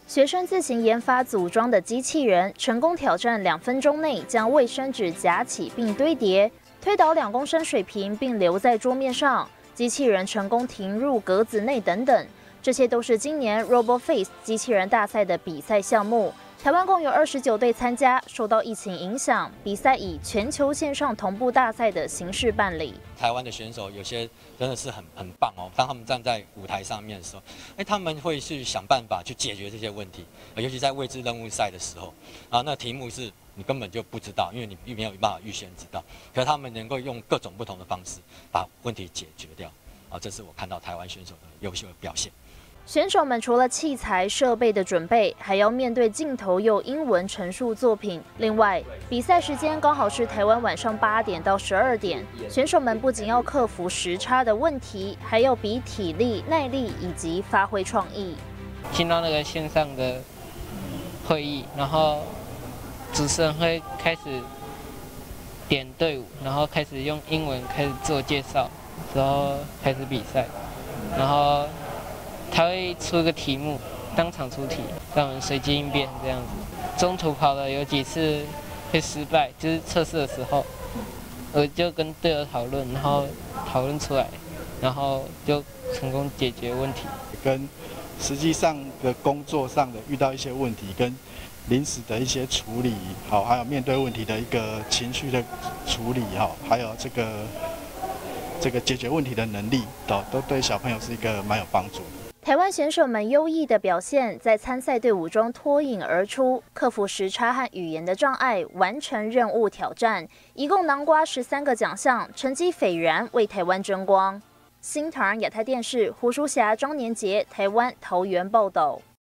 学生自行研发组装的机器人，成功挑战2分钟内将卫生纸夹起并堆叠，推倒2公升水瓶并留在桌面上，机器人成功停入格子内等等，这些都是今年 RoboFace 机器人大赛的比赛项目。台湾共有29队参加，受到疫情影响，比赛以全球线上同步大赛的形式办理。 台湾的选手有些真的是很棒哦，当他们站在舞台上面的时候，他们会去想办法去解决这些问题，尤其在未知任务赛的时候，那题目是你根本就不知道，因为你没有办法预先知道，可是他们能够用各种不同的方式把问题解决掉，这是我看到台湾选手的优秀的表现。 选手们除了器材设备的准备，还要面对镜头用英文陈述作品。另外，比赛时间刚好是台湾晚上8点到12点，选手们不仅要克服时差的问题，还要比体力、耐力以及发挥创意。 听到那个线上的会议，然后主持人会开始点队伍，然后开始用英文开始自我介绍，然后开始比赛，然后他会出个题目，当场出题，让我们随机应变这样子。中途跑了有几次会失败，就是测试的时候，我就跟队友讨论，然后讨论出来，然后就成功解决问题。 跟实际上的工作上的遇到一些问题，跟临时的一些处理，好，还有面对问题的一个情绪的处理，好，还有这个解决问题的能力，都对小朋友是一个蛮有帮助的。 台湾选手们优异的表现，在参赛队伍中脱颖而出，克服时差和语言的障碍，完成任务挑战，一共囊括13个奖项，成绩斐然，为台湾争光。新唐人亚太电视胡淑霞、庄年杰，台湾桃园报道。